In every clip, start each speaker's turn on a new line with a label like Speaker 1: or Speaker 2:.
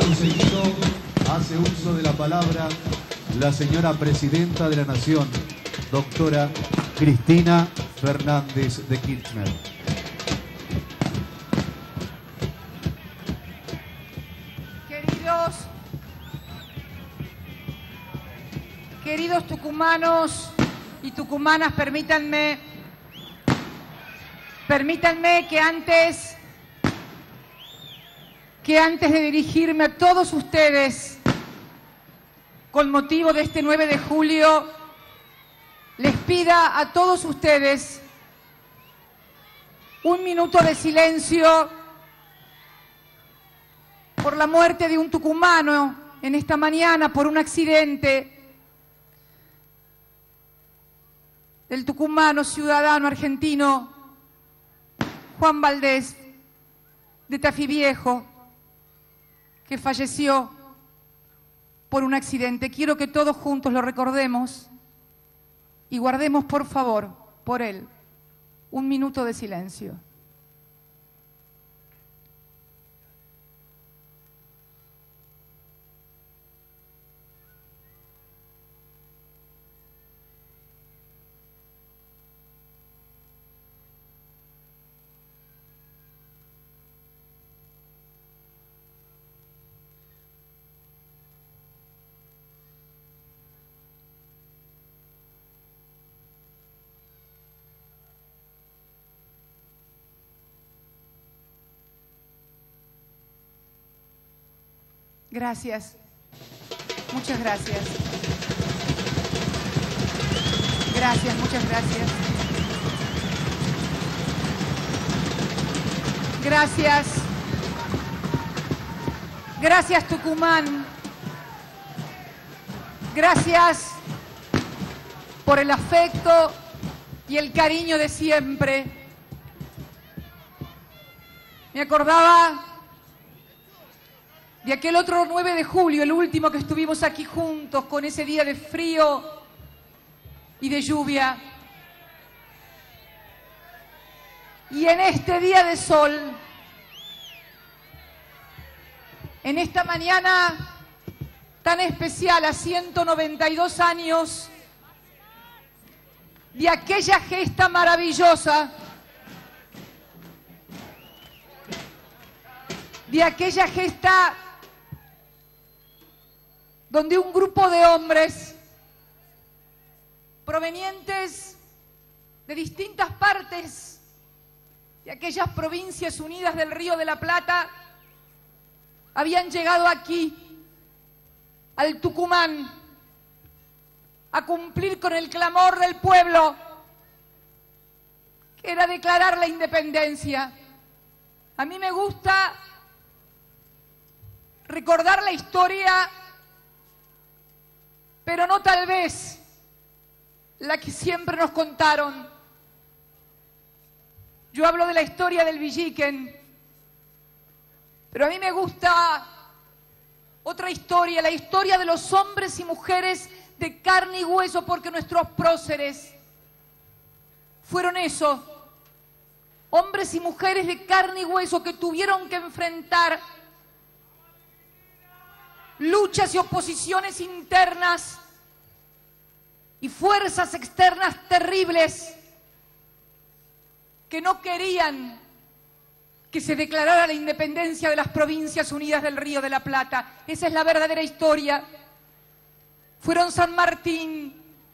Speaker 1: Acto seguido, hace uso de la palabra la señora Presidenta de la Nación, doctora Cristina Fernández de Kirchner.
Speaker 2: Queridos tucumanos y tucumanas, permítanme que antes de dirigirme a todos ustedes con motivo de este 9 de julio, les pida a todos ustedes un minuto de silencio por la muerte de un tucumano en esta mañana por un accidente del tucumano ciudadano argentino Juan Valdés de Tafí Viejo, que falleció por un accidente. Quiero que todos juntos lo recordemos y guardemos, por favor, por él, un minuto de silencio. Gracias. Muchas gracias. Gracias, muchas gracias. Gracias. Gracias, Tucumán. Gracias por el afecto y el cariño de siempre. Me acordaba de aquel otro 9 de julio, el último que estuvimos aquí juntos, con ese día de frío y de lluvia. Y en este día de sol, en esta mañana tan especial, a 192 años de aquella gesta maravillosa, de aquella gesta donde un grupo de hombres provenientes de distintas partes de aquellas provincias unidas del Río de la Plata habían llegado aquí, al Tucumán, a cumplir con el clamor del pueblo, que era declarar la independencia. A mí me gusta recordar la historia, pero no tal vez la que siempre nos contaron. Yo hablo de la historia del Villiquen, pero a mí me gusta otra historia, la historia de los hombres y mujeres de carne y hueso, porque nuestros próceres fueron eso, hombres y mujeres de carne y hueso que tuvieron que enfrentar luchas y oposiciones internas y fuerzas externas terribles que no querían que se declarara la independencia de las Provincias Unidas del Río de la Plata. Esa es la verdadera historia. Fueron San Martín,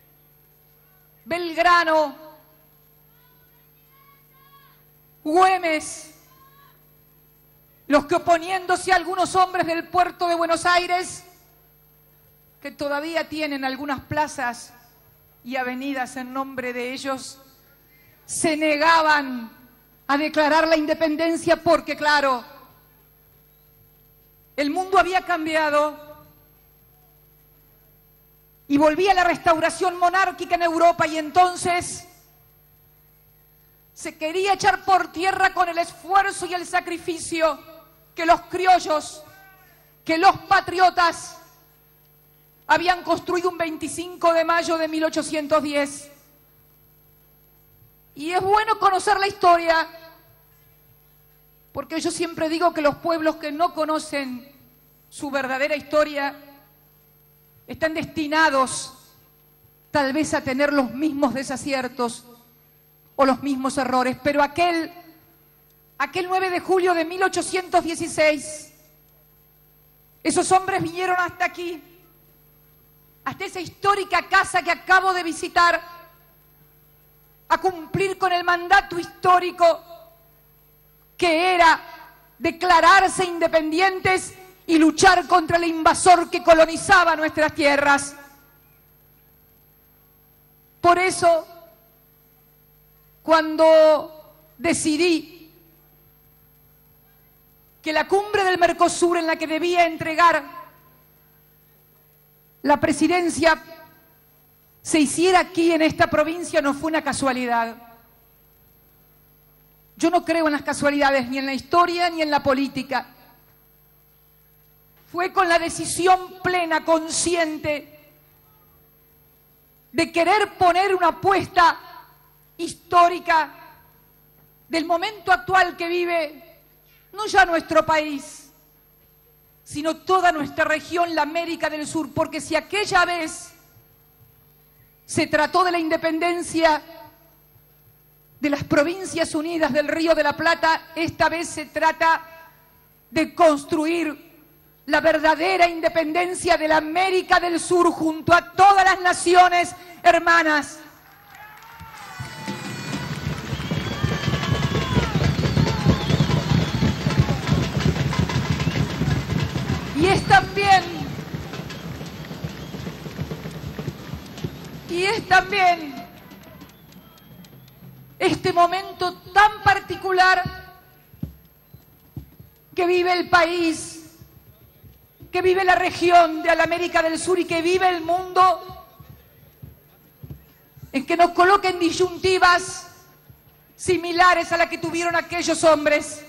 Speaker 2: Belgrano, Güemes, los que, oponiéndose a algunos hombres del puerto de Buenos Aires, que todavía tienen algunas plazas y avenidas en nombre de ellos, se negaban a declarar la independencia porque, claro, el mundo había cambiado y volvía la restauración monárquica en Europa, y entonces se quería echar por tierra con el esfuerzo y el sacrificio que los criollos, que los patriotas habían construido un 25 de mayo de 1810. Y es bueno conocer la historia, porque yo siempre digo que los pueblos que no conocen su verdadera historia, están destinados tal vez a tener los mismos desaciertos o los mismos errores, pero aquel 9 de julio de 1816, esos hombres vinieron hasta aquí, hasta esa histórica casa que acabo de visitar, a cumplir con el mandato histórico que era declararse independientes y luchar contra el invasor que colonizaba nuestras tierras. Por eso, cuando decidí que la cumbre del Mercosur en la que debía entregar la presidencia se hiciera aquí en esta provincia, no fue una casualidad. Yo no creo en las casualidades, ni en la historia ni en la política. Fue con la decisión plena, consciente, de querer poner una apuesta histórica del momento actual que vive, no ya nuestro país, sino toda nuestra región, la América del Sur, porque si aquella vez se trató de la independencia de las Provincias Unidas del Río de la Plata, esta vez se trata de construir la verdadera independencia de la América del Sur junto a todas las naciones hermanas. Y es también este momento tan particular que vive el país, que vive la región de la América del Sur y que vive el mundo, en que nos coloquen disyuntivas similares a la que tuvieron aquellos hombres.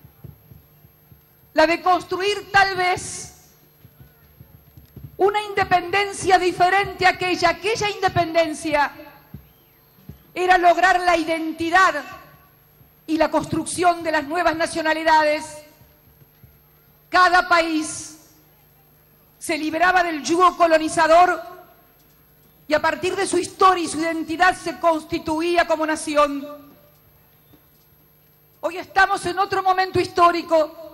Speaker 2: La de construir tal vez una independencia diferente a aquella independencia era lograr la identidad y la construcción de las nuevas nacionalidades. Cada país se liberaba del yugo colonizador y a partir de su historia y su identidad se constituía como nación. Hoy estamos en otro momento histórico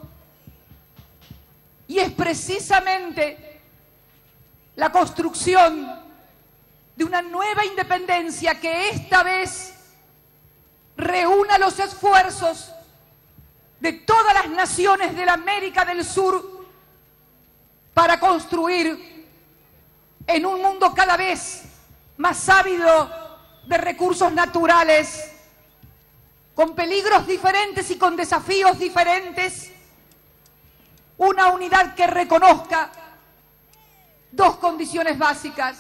Speaker 2: y es precisamente la construcción de una nueva independencia que esta vez reúna los esfuerzos de todas las naciones de la América del Sur para construir en un mundo cada vez más ávido de recursos naturales, con peligros diferentes y con desafíos diferentes, una unidad que reconozca dos condiciones básicas.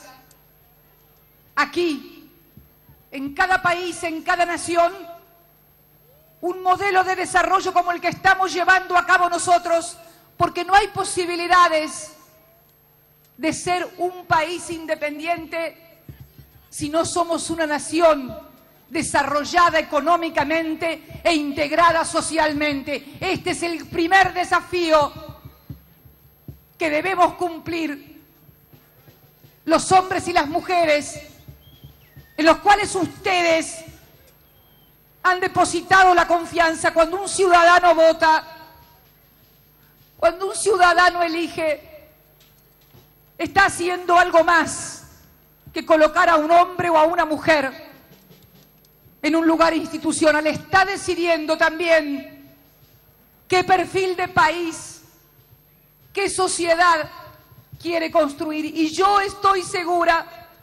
Speaker 2: Aquí, en cada país, en cada nación, un modelo de desarrollo como el que estamos llevando a cabo nosotros, porque no hay posibilidades de ser un país independiente si no somos una nación desarrollada económicamente e integrada socialmente. Este es el primer desafío que debemos cumplir los hombres y las mujeres en los cuales ustedes han depositado la confianza. Cuando un ciudadano vota, cuando un ciudadano elige, está haciendo algo más que colocar a un hombre o a una mujer en un lugar institucional. Está decidiendo también qué perfil de país, qué sociedad quiere construir. Y yo estoy segura,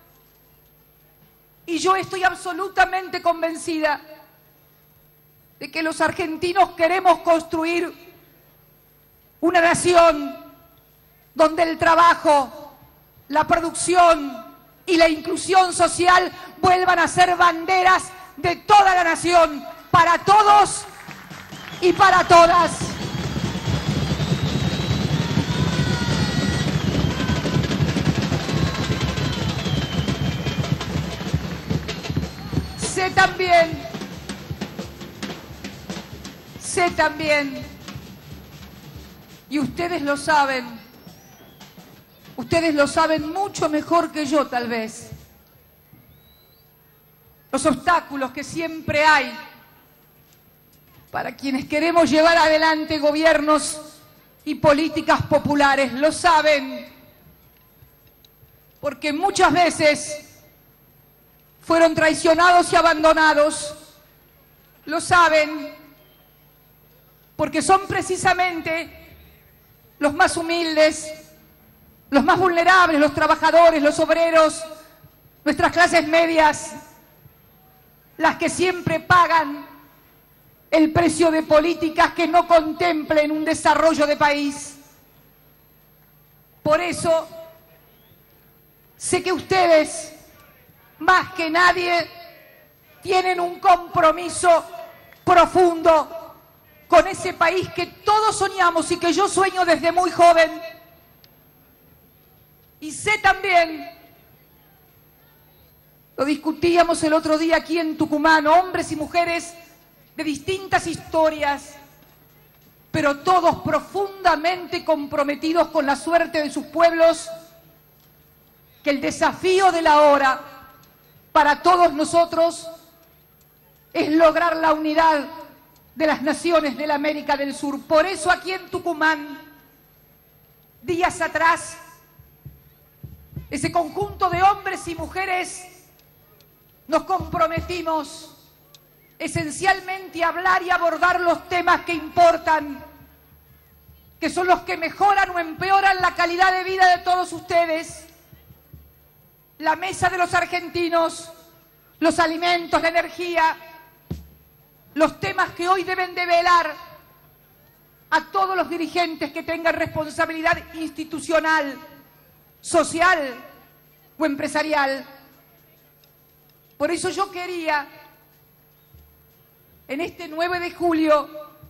Speaker 2: y yo estoy absolutamente convencida de que los argentinos queremos construir una nación donde el trabajo, la producción y la inclusión social vuelvan a ser banderas de toda la nación, para todos y para todas. Sé también, y ustedes lo saben, Ustedes lo saben mucho mejor que yo, tal vez. Los obstáculos que siempre hay para quienes queremos llevar adelante gobiernos y políticas populares, lo saben, porque muchas veces fueron traicionados y abandonados, lo saben, porque son precisamente los más humildes, los más vulnerables, los trabajadores, los obreros, nuestras clases medias, las que siempre pagan el precio de políticas que no contemplen un desarrollo de país. Por eso, sé que ustedes, más que nadie, tienen un compromiso profundo con ese país que todos soñamos y que yo sueño desde muy joven. Y sé también, lo discutíamos el otro día aquí en Tucumán, hombres y mujeres de distintas historias, pero todos profundamente comprometidos con la suerte de sus pueblos, que el desafío de la hora para todos nosotros es lograr la unidad de las naciones de la América del Sur. Por eso aquí en Tucumán, días atrás, ese conjunto de hombres y mujeres nos comprometimos esencialmente a hablar y abordar los temas que importan, que son los que mejoran o empeoran la calidad de vida de todos ustedes. La mesa de los argentinos, los alimentos, la energía, los temas que hoy deben de velar a todos los dirigentes que tengan responsabilidad institucional, social o empresarial. Por eso yo quería, en este 9 de julio,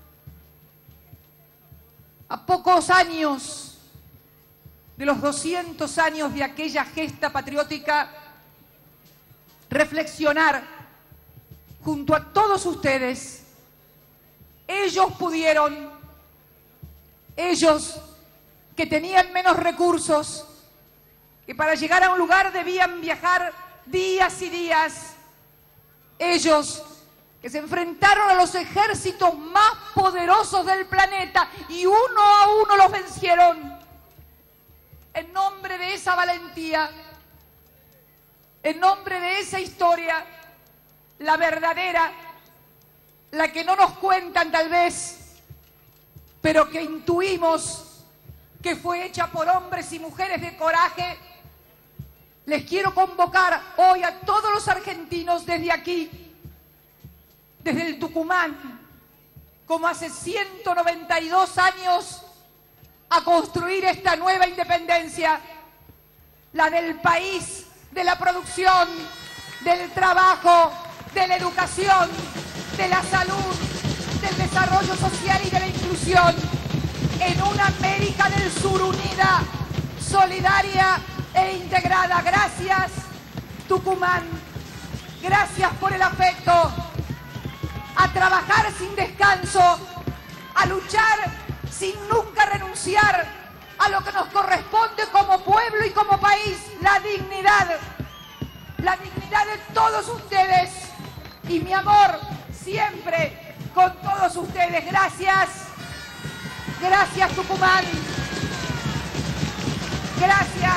Speaker 2: a pocos años de los 200 años de aquella gesta patriótica, reflexionar junto a todos ustedes. Ellos pudieron, ellos que tenían menos recursos, que para llegar a un lugar debían viajar días y días, ellos que se enfrentaron a los ejércitos más poderosos del planeta y uno a uno los vencieron. En nombre de esa valentía, en nombre de esa historia, la verdadera, la que no nos cuentan tal vez, pero que intuimos que fue hecha por hombres y mujeres de coraje, les quiero convocar hoy a todos los argentinos desde aquí, desde el Tucumán, como hace 192 años, a construir esta nueva independencia, la del país, de la producción, del trabajo, de la educación, de la salud, del desarrollo social y de la inclusión, en una América del Sur unida, solidaria e integrada. Gracias, Tucumán. Gracias por el afecto. A trabajar sin descanso, a luchar sin nunca renunciar a lo que nos corresponde como pueblo y como país, la dignidad de todos ustedes y mi amor siempre con todos ustedes. Gracias, gracias Tucumán, gracias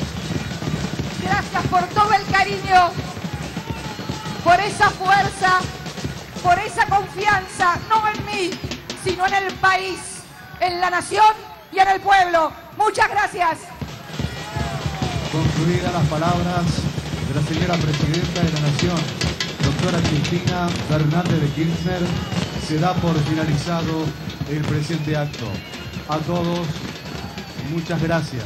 Speaker 2: por todo el cariño, por esa fuerza, por esa confianza, no en mí, sino en el país, en la nación y en el pueblo. Muchas gracias.
Speaker 1: Concluidas las palabras de la señora Presidenta de la Nación, doctora Cristina Fernández de Kirchner, se da por finalizado el presente acto. A todos, muchas gracias.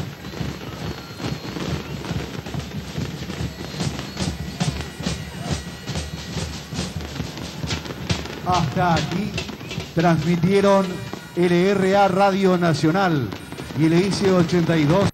Speaker 1: Hasta aquí transmitieron LRA Radio Nacional y el IC 82.